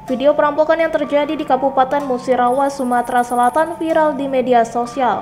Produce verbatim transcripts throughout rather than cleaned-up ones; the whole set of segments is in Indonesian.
Video perampokan yang terjadi di Kabupaten Musirawas, Sumatera Selatan viral di media sosial.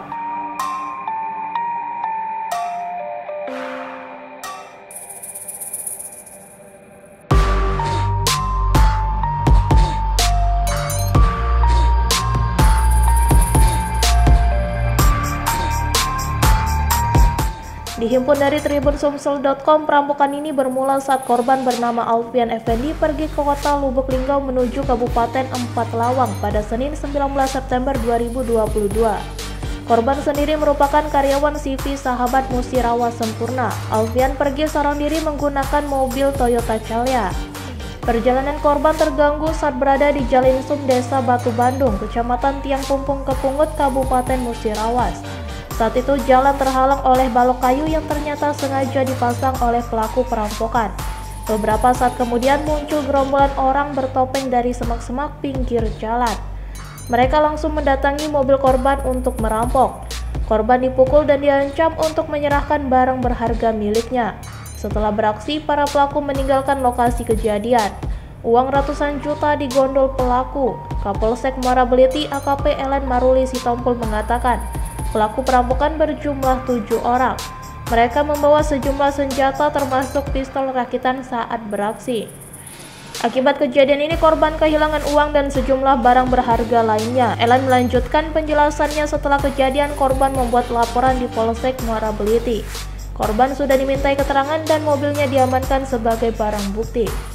Dihimpun dari tribun sumsel dot com, perampokan ini bermula saat korban bernama Alfian Effendi pergi ke kota Lubuk Linggau menuju Kabupaten Empat Lawang pada Senin sembilan belas September dua ribu dua puluh dua. Korban sendiri merupakan karyawan C V Sahabat Musirawas Sempurna. Alfian pergi seorang diri menggunakan mobil Toyota Calya. Perjalanan korban terganggu saat berada di Jalinsum, Desa Batu Bandung, Kecamatan Tiang Pumpung Kepungut, Kabupaten Musirawas. Saat itu jalan terhalang oleh balok kayu yang ternyata sengaja dipasang oleh pelaku perampokan. Beberapa saat kemudian muncul gerombolan orang bertopeng dari semak-semak pinggir jalan. Mereka langsung mendatangi mobil korban untuk merampok. Korban dipukul dan diancam untuk menyerahkan barang berharga miliknya. Setelah beraksi, para pelaku meninggalkan lokasi kejadian. Uang ratusan juta digondol pelaku. Kapolsek Muara Beliti A K P Ellen Maruli Sitompul mengatakan, pelaku perampokan berjumlah tujuh orang. Mereka membawa sejumlah senjata termasuk pistol rakitan saat beraksi. Akibat kejadian ini korban kehilangan uang dan sejumlah barang berharga lainnya. Ellen melanjutkan penjelasannya, setelah kejadian korban membuat laporan di Polsek Muara Beliti. Korban sudah dimintai keterangan dan mobilnya diamankan sebagai barang bukti.